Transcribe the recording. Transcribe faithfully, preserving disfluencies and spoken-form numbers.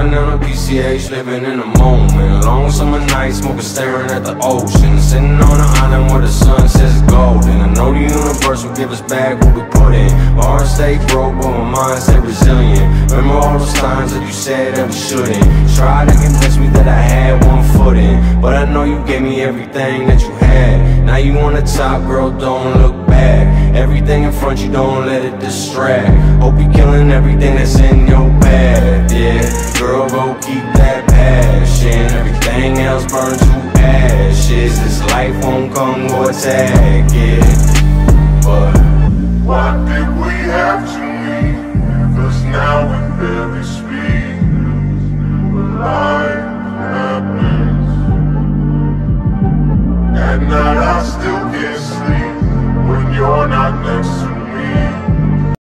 Riding down a P C H, living in the moment. Long summer night, smoking, staring at the ocean. Sitting on an island where the sun says golden. I know the universe will give us back what we put in. My heart stay broke, but my mind stay resilient. Remember all those times that you said that we shouldn't. Tried to convince me that I had one foot in, but I know you gave me everything that you had. Now you on the top, girl, don't look back. Everything in front, you don't let it distract. Hope you're killing everything that's in your path, yeah. Girl, go keep that passion. Everything else burn to ashes. This life won't come, go attack, yeah.